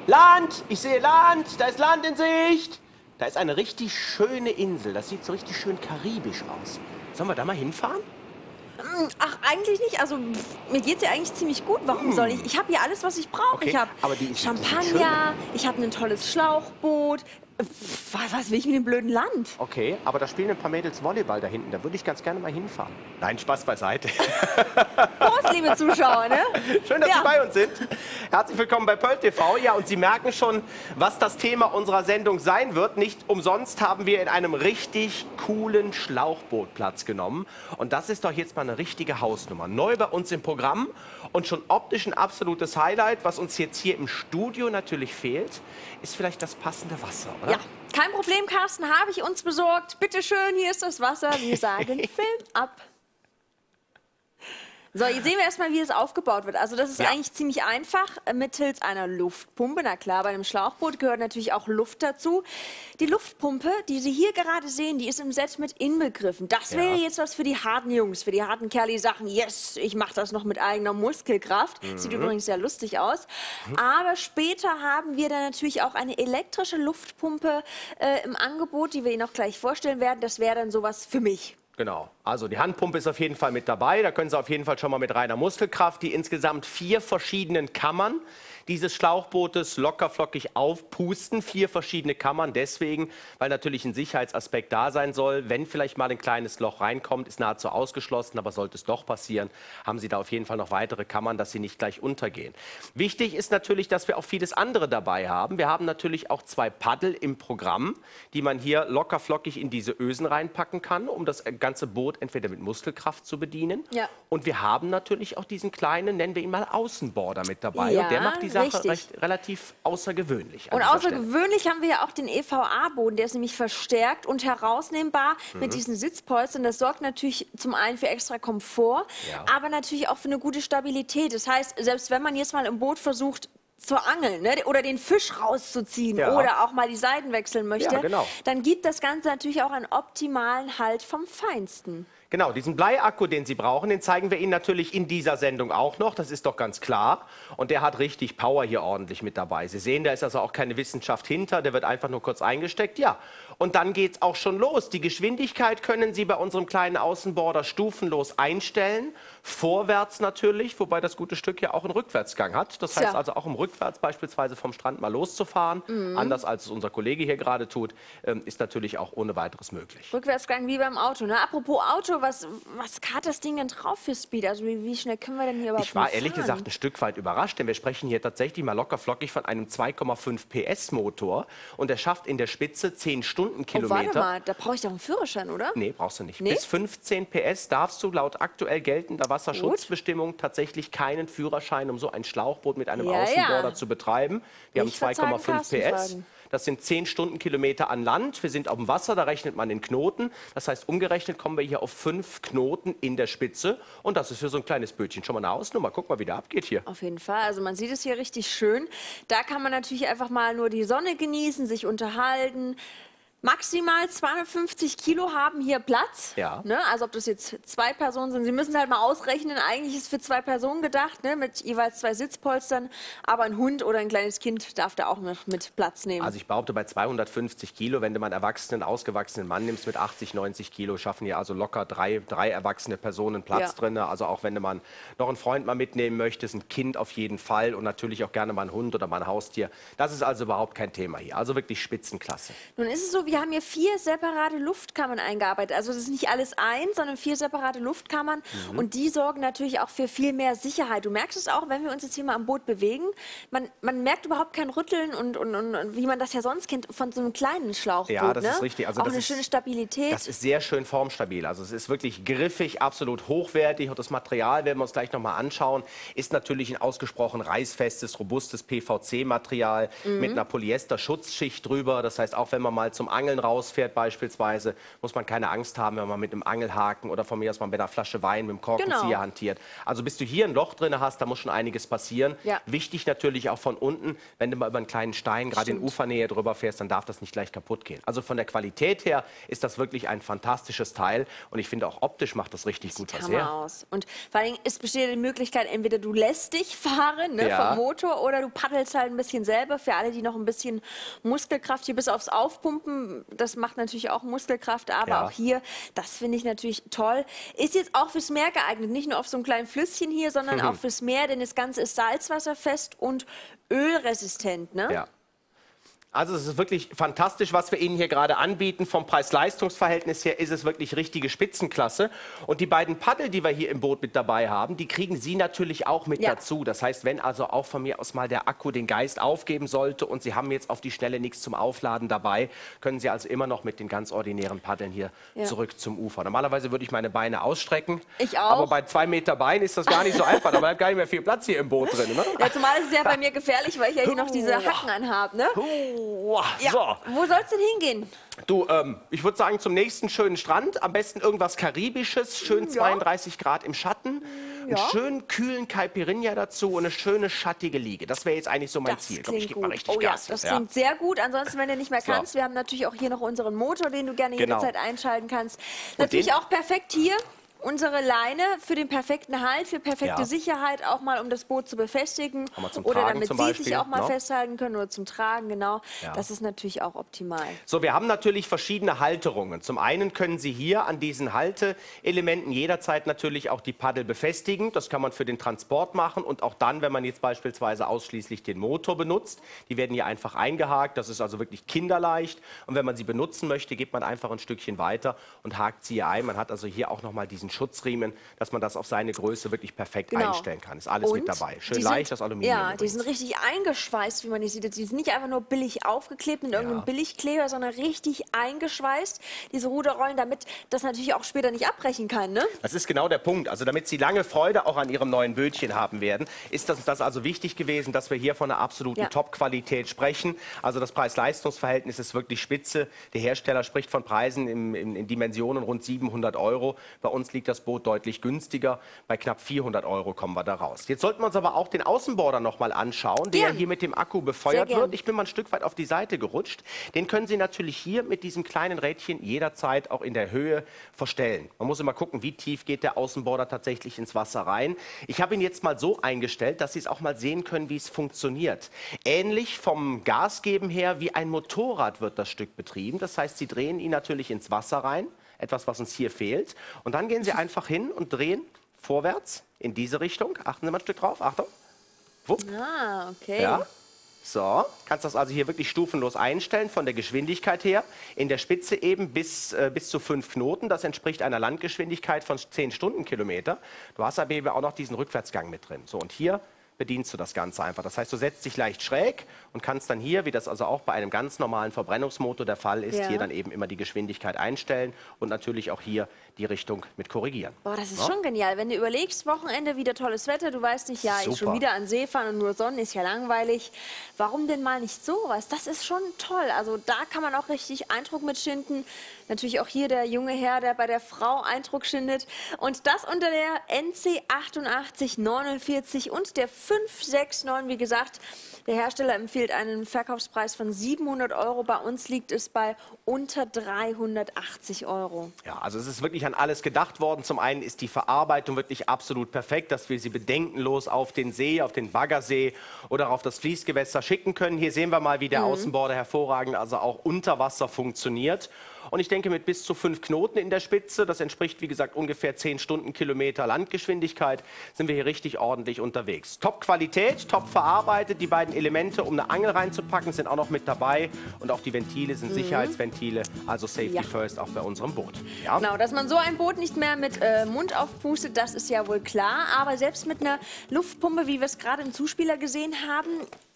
Land! Ich sehe Land! Da ist Land in Sicht! Da ist eine richtig schöne Insel. Das sieht so richtig schön karibisch aus. Sollen wir da mal hinfahren? Ach, eigentlich nicht. Also, mir geht's ja eigentlich ziemlich gut. Warum soll ich? Ich habe hier alles, was ich brauche. Okay, Ich habe aber die ist Champagner, ich habe ein tolles Schlauchboot. Was will ich mit dem blöden Land? Okay, aber da spielen ein paar Mädels Volleyball da hinten. Da würde ich ganz gerne mal hinfahren. Nein, Spaß beiseite. Prost, liebe Zuschauer, ne? Schön, dass Sie bei uns sind. Herzlich willkommen bei Pöll TV. Ja, und Sie merken schon, was das Thema unserer Sendung sein wird. Nicht umsonst haben wir in einem richtig coolen Schlauchboot Platz genommen. Und das ist doch jetzt mal eine richtige Hausnummer. Neu bei uns im Programm und schon optisch ein absolutes Highlight. Was uns jetzt hier im Studio natürlich fehlt, ist vielleicht das passende Wasser, oder? Ja, kein Problem, Carsten, habe ich uns besorgt. Bitte schön, hier ist das Wasser. Wir sagen Film ab. So, jetzt sehen wir erstmal, wie es aufgebaut wird. Also das ist eigentlich ziemlich einfach, mittels einer Luftpumpe. Na klar, bei einem Schlauchboot gehört natürlich auch Luft dazu. Die Luftpumpe, die Sie hier gerade sehen, die ist im Set mit inbegriffen. Das wäre jetzt was für die harten Jungs, für die harten Kerle, die sagen, yes, ich mache das noch mit eigener Muskelkraft. Sieht übrigens sehr lustig aus. Aber später haben wir dann natürlich auch eine elektrische Luftpumpe im Angebot, die wir Ihnen auch gleich vorstellen werden. Das wäre dann sowas für mich. Genau, also die Handpumpe ist auf jeden Fall mit dabei. Da können Sie auf jeden Fall schon mal mit reiner Muskelkraft die insgesamt 4 verschiedenen Kammern dieses Schlauchbootes lockerflockig aufpusten. 4 verschiedene Kammern deswegen, weil natürlich ein Sicherheitsaspekt da sein soll. Wenn vielleicht mal ein kleines Loch reinkommt, ist nahezu ausgeschlossen, aber sollte es doch passieren, haben Sie da auf jeden Fall noch weitere Kammern, dass sie nicht gleich untergehen. Wichtig ist natürlich, dass wir auch vieles andere dabei haben. Wir haben natürlich auch 2 Paddel im Programm, die man hier lockerflockig in diese Ösen reinpacken kann, um das ganze Boot entweder mit Muskelkraft zu bedienen. Ja. Und wir haben natürlich auch diesen kleinen, nennen wir ihn mal Außenborder mit dabei. Ja, und der macht die Sache relativ außergewöhnlich. Und außergewöhnlich haben wir ja auch den EVA-Boden, der ist nämlich verstärkt und herausnehmbar mit diesen Sitzpolstern. Das sorgt natürlich zum einen für extra Komfort, aber natürlich auch für eine gute Stabilität. Das heißt, selbst wenn man jetzt mal im Boot versucht, zur Angel, ne? Oder den Fisch rauszuziehen oder auch mal die Seiten wechseln möchte, dann gibt das Ganze natürlich auch einen optimalen Halt vom Feinsten. Genau, diesen Bleiakku, den Sie brauchen, den zeigen wir Ihnen natürlich in dieser Sendung auch noch. Das ist doch ganz klar. Und der hat richtig Power hier ordentlich mit dabei. Sie sehen, da ist also auch keine Wissenschaft hinter. Der wird einfach nur kurz eingesteckt. Ja, und dann geht's auch schon los. Die Geschwindigkeit können Sie bei unserem kleinen Außenborder stufenlos einstellen. Vorwärts natürlich, wobei das gute Stück ja auch einen Rückwärtsgang hat. Das heißt also auch im Rückwärts beispielsweise vom Strand mal loszufahren. Anders als es unser Kollege hier gerade tut, ist natürlich auch ohne weiteres möglich. Rückwärtsgang wie beim Auto. Ne? Apropos Auto, was hat das Ding denn drauf für Speed? Also wie schnell können wir denn hier überhaupt Ich war ehrlich gesagt ein Stück weit überrascht, denn wir sprechen hier tatsächlich mal lockerflockig von einem 2,5 PS Motor. Und der schafft in der Spitze 10 Stundenkilometer. Oh, warte mal, da brauche ich doch einen Führerschein, oder? Nee, brauchst du nicht. Bis 15 PS darfst du laut aktuell geltender Wasserschutzbestimmung tatsächlich keinen Führerschein, um so ein Schlauchboot mit einem Außenborder zu betreiben. Wir haben 2,5 PS. Das sind 10 Stundenkilometer an Land. Wir sind auf dem Wasser, da rechnet man in Knoten. Das heißt, umgerechnet kommen wir hier auf 5 Knoten in der Spitze. Und das ist für so ein kleines Bötchen schon mal eine Hausnummer. Guck mal, wie der abgeht hier. Auf jeden Fall. Also man sieht es hier richtig schön. Da kann man natürlich einfach mal nur die Sonne genießen, sich unterhalten. Maximal 250 Kilo haben hier Platz. Ja. Ne? Also ob das jetzt 2 Personen sind. Sie müssen es halt mal ausrechnen. Eigentlich ist es für 2 Personen gedacht, ne? Mit jeweils 2 Sitzpolstern. Aber ein Hund oder ein kleines Kind darf da auch noch mit Platz nehmen. Also ich behaupte, bei 250 Kilo, wenn du mal einen erwachsenen, ausgewachsenen Mann nimmst mit 80, 90 Kilo, schaffen hier also locker drei erwachsene Personen Platz drin. Also auch wenn man noch einen Freund mal mitnehmen möchtest, ein Kind auf jeden Fall und natürlich auch gerne mal einen Hund oder mal ein Haustier. Das ist also überhaupt kein Thema hier. Also wirklich Spitzenklasse. Nun ist es so, wir haben hier 4 separate Luftkammern eingearbeitet. Also das ist nicht alles eins, sondern 4 separate Luftkammern. Und die sorgen natürlich auch für viel mehr Sicherheit. Du merkst es auch, wenn wir uns jetzt hier mal am Boot bewegen. Man merkt überhaupt kein Rütteln und wie man das ja sonst kennt von so einem kleinen Schlauchboot. Ja, das ist richtig. Also auch eine schöne Stabilität. Das ist sehr schön formstabil. Also es ist wirklich griffig, absolut hochwertig. Und das Material, werden wir uns gleich noch mal anschauen, ist natürlich ein ausgesprochen reißfestes, robustes PVC-Material mit einer Polyester-Schutzschicht drüber. Das heißt, auch wenn man mal zum Angeln rausfährt beispielsweise, muss man keine Angst haben, wenn man mit einem Angelhaken oder von mir aus mal mit einer Flasche Wein mit dem Korkenzieher hantiert. Also bis du hier ein Loch drin hast, da muss schon einiges passieren. Ja. Wichtig natürlich auch von unten, wenn du mal über einen kleinen Stein, gerade in Ufernähe drüber fährst, dann darf das nicht gleich kaputt gehen. Also von der Qualität her ist das wirklich ein fantastisches Teil und ich finde auch optisch macht das richtig gut was her. Aus. Und vor allem, es besteht die Möglichkeit, entweder du lässt dich fahren, ne, vom Motor, oder du paddelst halt ein bisschen selber. Für alle, die noch ein bisschen Muskelkraft hier bis aufs Aufpumpen, das macht natürlich auch Muskelkraft, aber auch hier, das finde ich natürlich toll. Ist jetzt auch fürs Meer geeignet, nicht nur auf so einem kleinen Flüsschen hier, sondern auch fürs Meer, denn das Ganze ist salzwasserfest und ölresistent, ne? Ja. Also es ist wirklich fantastisch, was wir Ihnen hier gerade anbieten. Vom Preis-Leistungs-Verhältnis her ist es wirklich richtige Spitzenklasse. Und die beiden Paddel, die wir hier im Boot mit dabei haben, die kriegen Sie natürlich auch mit dazu. Das heißt, wenn also auch von mir aus mal der Akku den Geist aufgeben sollte und Sie haben jetzt auf die Schnelle nichts zum Aufladen dabei, können Sie also immer noch mit den ganz ordinären Paddeln hier zurück zum Ufer. Normalerweise würde ich meine Beine ausstrecken. Ich auch. Aber bei 2 Meter Bein ist das gar nicht so einfach. Da bleibt gar nicht mehr viel Platz hier im Boot drin. Ne? Ja, zumal ist es ja bei mir gefährlich, weil ich ja hier noch diese Hacken anhabe. Ne? Ja. So. Wo soll es denn hingehen? Du, ich würde sagen zum nächsten schönen Strand. Am besten irgendwas Karibisches, schön 32 Grad im Schatten. Einen schönen kühlen Caipirinha dazu und eine schöne schattige Liege. Das wäre jetzt eigentlich so mein Ziel. Glaub, ich gebe mal richtig Gas. Das klingt sehr gut. Ansonsten, wenn du nicht mehr kannst, wir haben natürlich auch hier noch unseren Motor, den du gerne jederzeit einschalten kannst. Natürlich auch perfekt hier. Unsere Leine für den perfekten Halt, für perfekte Sicherheit, auch mal um das Boot zu befestigen oder damit Sie sich auch mal festhalten können oder zum Tragen, genau. Das ist natürlich auch optimal. So, wir haben natürlich verschiedene Halterungen. Zum einen können Sie hier an diesen Halteelementen jederzeit natürlich auch die Paddel befestigen. Das kann man für den Transport machen und auch dann, wenn man jetzt beispielsweise ausschließlich den Motor benutzt. Die werden hier einfach eingehakt. Das ist also wirklich kinderleicht. Und wenn man sie benutzen möchte, geht man einfach ein Stückchen weiter und hakt sie hier ein. Man hat also hier auch noch mal diesen Schutzriemen, dass man das auf seine Größe wirklich perfekt einstellen kann. Ist alles mit dabei. Schön leicht, das Aluminium. Ja, die sind richtig eingeschweißt, wie man die sieht. Die sind nicht einfach nur billig aufgeklebt mit irgendeinem Billigkleber, sondern richtig eingeschweißt, diese Ruderrollen, damit das natürlich auch später nicht abbrechen kann, ne? Das ist genau der Punkt. Also damit Sie lange Freude auch an Ihrem neuen Bötchen haben werden, ist das also wichtig gewesen, dass wir hier von einer absoluten Top-Qualität sprechen. Also das Preis-Leistungs-Verhältnis ist wirklich spitze. Der Hersteller spricht von Preisen in Dimensionen rund 700 €. Bei uns liegt das Boot deutlich günstiger. Bei knapp 400 € kommen wir da raus. Jetzt sollten wir uns aber auch den Außenborder noch mal anschauen, der hier mit dem Akku befeuert wird. Ich bin mal ein Stück weit auf die Seite gerutscht. Den können Sie natürlich hier mit diesem kleinen Rädchen jederzeit auch in der Höhe verstellen. Man muss immer gucken, wie tief geht der Außenborder tatsächlich ins Wasser rein. Ich habe ihn jetzt mal so eingestellt, dass Sie es auch mal sehen können, wie es funktioniert. Ähnlich vom Gasgeben her wie ein Motorrad wird das Stück betrieben. Das heißt, Sie drehen ihn natürlich ins Wasser rein. Etwas, was uns hier fehlt. Und dann gehen Sie einfach hin und drehen vorwärts in diese Richtung. Achten Sie mal ein Stück drauf. Achtung. Wupp. Ah, okay. Ja. So, kannst das also hier wirklich stufenlos einstellen von der Geschwindigkeit her. In der Spitze eben bis zu 5 Knoten. Das entspricht einer Landgeschwindigkeit von 10 Stundenkilometer. Du hast aber eben auch noch diesen Rückwärtsgang mit drin. So, und hier bedienst du das Ganze einfach. Das heißt, du setzt dich leicht schräg und kannst dann hier, wie das also auch bei einem ganz normalen Verbrennungsmotor der Fall ist, hier dann eben immer die Geschwindigkeit einstellen und natürlich auch hier die Richtung mit korrigieren. Boah, das ist schon genial. Wenn du überlegst, Wochenende wieder tolles Wetter, du weißt nicht, ja, ich schon wieder an See fahren und nur Sonne ist ja langweilig. Warum denn mal nicht sowas? Das ist schon toll. Also da kann man auch richtig Eindruck mitschinden. Natürlich auch hier der junge Herr, der bei der Frau Eindruck schindet. Und das unter der NC 8849 und der 569, wie gesagt. Der Hersteller empfiehlt einen Verkaufspreis von 700 €. Bei uns liegt es bei unter 380 €. Ja, also es ist wirklich an alles gedacht worden. Zum einen ist die Verarbeitung wirklich absolut perfekt, dass wir sie bedenkenlos auf den See, auf den Baggersee oder auf das Fließgewässer schicken können. Hier sehen wir mal, wie der Außenborder hervorragend also auch unter Wasser funktioniert. Und ich denke, mit bis zu 5 Knoten in der Spitze, das entspricht, wie gesagt, ungefähr 10 Stundenkilometer Landgeschwindigkeit, sind wir hier richtig ordentlich unterwegs. Top-Qualität, top verarbeitet. Die beiden Elemente, um eine Angel reinzupacken, sind auch noch mit dabei. Und auch die Ventile sind Sicherheitsventile, also Safety First auch bei unserem Boot. Ja? Genau, dass man so ein Boot nicht mehr mit Mund aufpustet, das ist ja wohl klar. Aber selbst mit einer Luftpumpe, wie wir es gerade im Zuspieler gesehen haben,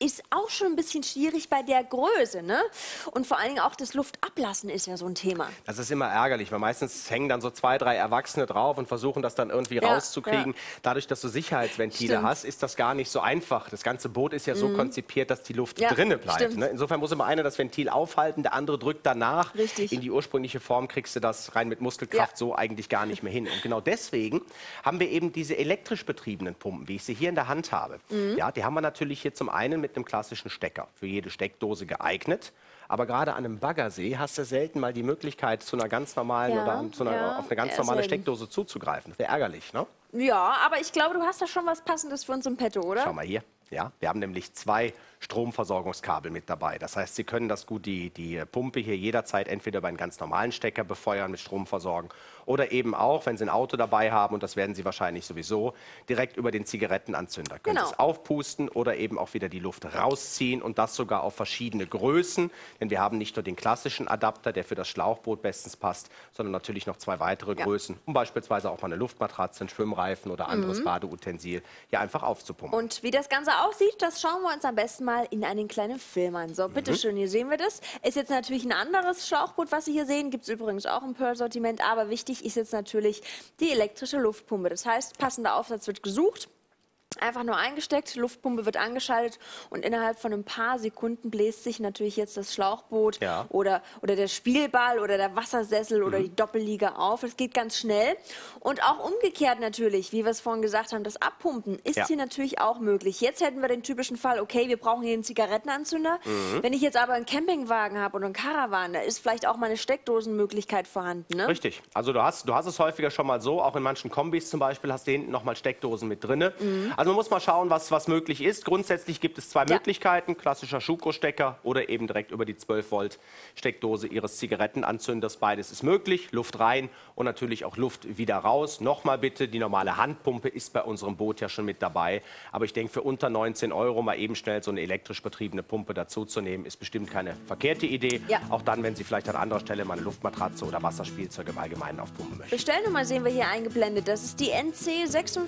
ist auch schon ein bisschen schwierig bei der Größe, ne? Und vor allen Dingen auch das Luftablassen ist ja so ein Thema. Das ist immer ärgerlich, weil meistens hängen dann so 2, 3 Erwachsene drauf und versuchen das dann irgendwie rauszukriegen. Dadurch, dass du Sicherheitsventile hast, ist das gar nicht so einfach. Das ganze Boot ist ja so konzipiert, dass die Luft drinne bleibt. Ne? Insofern muss immer einer das Ventil aufhalten, der andere drückt danach. Richtig. In die ursprüngliche Form kriegst du das rein mit Muskelkraft so eigentlich gar nicht mehr hin. Und genau deswegen haben wir eben diese elektrisch betriebenen Pumpen, wie ich sie hier in der Hand habe. Ja, die haben wir natürlich hier zum einen mit einem klassischen Stecker, für jede Steckdose geeignet. Aber gerade an einem Baggersee hast du selten mal die Möglichkeit, zu einer ganz normalen oder auf eine ganz normale Steckdose zuzugreifen. Das wäre ärgerlich, ne? Ja, aber ich glaube, du hast da schon was Passendes für uns im Petto, oder? Schau mal hier. Ja, wir haben nämlich 2 Stromversorgungskabel mit dabei. Das heißt, Sie können das gut die Pumpe hier jederzeit entweder über einen ganz normalen Stecker befeuern, mit Strom versorgen oder eben auch, wenn Sie ein Auto dabei haben, und das werden Sie wahrscheinlich sowieso, direkt über den Zigarettenanzünder. Können Sie es aufpusten oder eben auch wieder die Luft rausziehen und das sogar auf verschiedene Größen. Denn wir haben nicht nur den klassischen Adapter, der für das Schlauchboot bestens passt, sondern natürlich noch 2 weitere Größen, um beispielsweise auch mal eine Luftmatratze, einen Schwimmreifen oder anderes Badeutensil hier einfach aufzupumpen. Und wie das Ganze aussieht, das schauen wir uns am besten mal in einen kleinen Film an. So, bitteschön, hier sehen wir das. Ist jetzt natürlich ein anderes Schlauchboot, was Sie hier sehen. Gibt es übrigens auch im Pearl-Sortiment. Aber wichtig ist jetzt natürlich die elektrische Luftpumpe. Das heißt, passender Aufsatz wird gesucht. Einfach nur eingesteckt, Luftpumpe wird angeschaltet und innerhalb von ein paar Sekunden bläst sich natürlich jetzt das Schlauchboot oder der Spielball oder der Wassersessel oder die Doppelliege auf. Es geht ganz schnell. Und auch umgekehrt natürlich, wie wir es vorhin gesagt haben, das Abpumpen ist hier natürlich auch möglich. Jetzt hätten wir den typischen Fall, okay, wir brauchen hier einen Zigarettenanzünder. Wenn ich jetzt aber einen Campingwagen habe oder einen Caravan, da ist vielleicht auch mal eine Steckdosenmöglichkeit vorhanden. Ne? Richtig. Also du hast es häufiger schon mal so, auch in manchen Kombis zum Beispiel, hast du hinten noch mal Steckdosen mit drin. Also man muss mal schauen, was möglich ist. Grundsätzlich gibt es 2 Möglichkeiten, klassischer Schuko-Stecker oder eben direkt über die 12-Volt-Steckdose Ihres Zigarettenanzünders. Beides ist möglich, Luft rein und natürlich auch Luft wieder raus. Nochmal bitte, die normale Handpumpe ist bei unserem Boot ja schon mit dabei. Aber ich denke, für unter 19 € mal eben schnell so eine elektrisch betriebene Pumpe dazu zu nehmen, ist bestimmt keine verkehrte Idee. Auch dann, wenn Sie vielleicht an anderer Stelle mal eine Luftmatratze oder Wasserspielzeug im Allgemeinen aufpumpen möchten. Bestellnummer sehen wir hier eingeblendet. Das ist die NC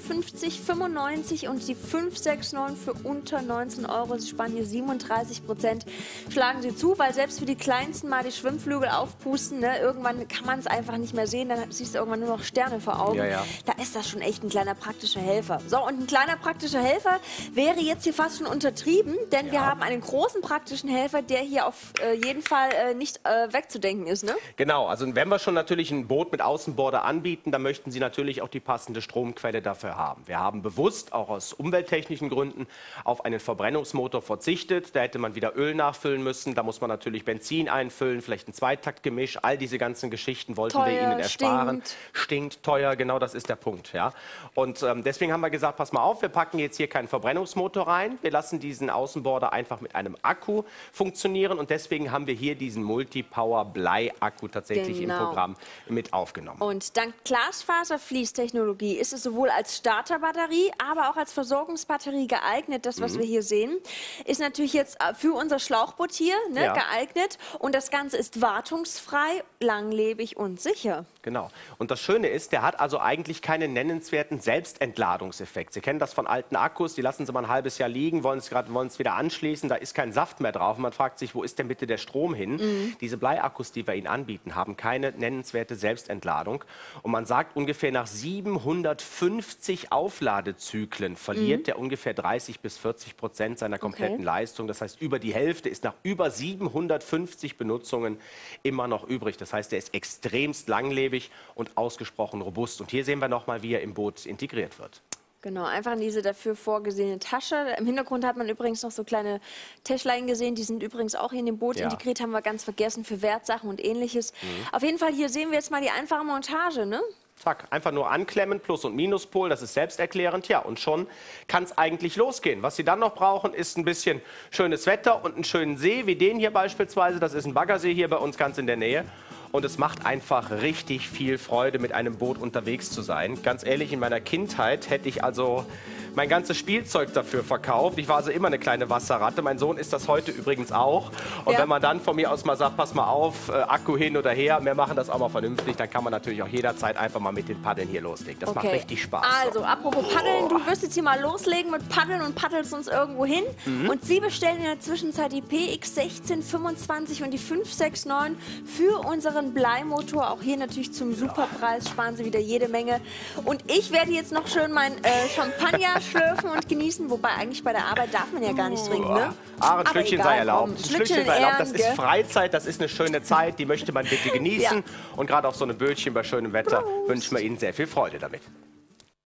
5695 und die 569 für unter 19 €. Sie sparen hier 37%. Schlagen Sie zu, weil selbst für die Kleinsten mal die Schwimmflügel aufpusten, ne? Irgendwann kann man es einfach nicht mehr sehen, dann siehst du irgendwann nur noch Sterne vor Augen. Da ist das schon echt ein kleiner praktischer Helfer. So, und ein kleiner praktischer Helfer wäre jetzt hier fast schon untertrieben, denn wir haben einen großen praktischen Helfer, der hier auf jeden Fall nicht wegzudenken ist. Ne? Genau, also wenn wir schon natürlich ein Boot mit Außenborder anbieten, dann möchten Sie natürlich auch die passende Stromquelle dafür haben. Wir haben bewusst auch aus umwelttechnischen Gründen auf einen Verbrennungsmotor verzichtet. Da hätte man wieder Öl nachfüllen müssen. Da muss man natürlich Benzin einfüllen, vielleicht ein Zweitaktgemisch. All diese ganzen Geschichten wollten wir Ihnen ersparen. Stinkt, teuer, genau das ist der Punkt. Ja? Und deswegen haben wir gesagt, pass mal auf, wir packen jetzt hier keinen Verbrennungsmotor rein. Wir lassen diesen Außenborder einfach mit einem Akku funktionieren. Und deswegen haben wir hier diesen Multipower-Blei-Akku tatsächlich im Programm mit aufgenommen. Und dank Glasfaserfließtechnologie ist es sowohl als Starterbatterie, aber auch als Versorgungsbatterie geeignet. Das, was wir hier sehen, ist natürlich jetzt für unser Schlauchboot hier geeignet. Und das Ganze ist wartungsfrei, langlebig und sicher. Genau. Und das Schöne ist, der hat also eigentlich keinen nennenswerten Selbstentladungseffekt. Sie kennen das von alten Akkus, die lassen sie mal ein halbes Jahr liegen, wollen es wieder anschließen, da ist kein Saft mehr drauf. Und man fragt sich, wo ist denn bitte der Strom hin? Diese Bleiakkus, die wir Ihnen anbieten, haben keine nennenswerte Selbstentladung. Und man sagt, ungefähr nach 750 Aufladezyklen verliert der ungefähr 30–40% seiner kompletten Leistung. Das heißt, über die Hälfte ist nach über 750 Benutzungen immer noch übrig. Das heißt, der ist extremst langlebig und ausgesprochen robust. Und hier sehen wir nochmal, wie er im Boot integriert wird. Genau, einfach in diese dafür vorgesehene Tasche. Im Hintergrund hat man übrigens noch so kleine Täschlein gesehen. Die sind übrigens auch hier in dem Boot integriert, haben wir ganz vergessen, für Wertsachen und Ähnliches. Auf jeden Fall, hier sehen wir jetzt mal die einfache Montage, ne? Zack, einfach nur anklemmen, Plus- und Minuspol, das ist selbsterklärend. Ja, und schon kann es eigentlich losgehen. Was Sie dann noch brauchen, ist ein bisschen schönes Wetter und einen schönen See, wie den hier beispielsweise. Das ist ein Baggersee hier bei uns ganz in der Nähe. Und es macht einfach richtig viel Freude, mit einem Boot unterwegs zu sein. Ganz ehrlich, in meiner Kindheit hätte ich also mein ganzes Spielzeug dafür verkauft. Ich war also immer eine kleine Wasserratte. Mein Sohn ist das heute übrigens auch. Und wenn man dann von mir aus mal sagt, pass mal auf, Akku hin oder her, wir machen das auch mal vernünftig, dann kann man natürlich auch jederzeit einfach mal mit den Paddeln hier loslegen. Das macht richtig Spaß. Also, apropos Paddeln, du wirst jetzt hier mal loslegen mit Paddeln und paddelst uns irgendwo hin. Und Sie bestellen in der Zwischenzeit die PX1625 und die 569 für unseren Bleimotor. Auch hier natürlich zum Superpreis sparen Sie wieder jede Menge. Und ich werde jetzt noch schön mein Champagner schlürfen und genießen. Wobei eigentlich bei der Arbeit darf man ja gar nicht trinken, ne? Ein Schlückchen sei erlaubt. Ein Schlückchen sei erlaubt. Das ist Freizeit, das ist eine schöne Zeit, die möchte man bitte genießen. Und gerade auf so einem Bötchen bei schönem Wetter wünschen wir Ihnen sehr viel Freude damit.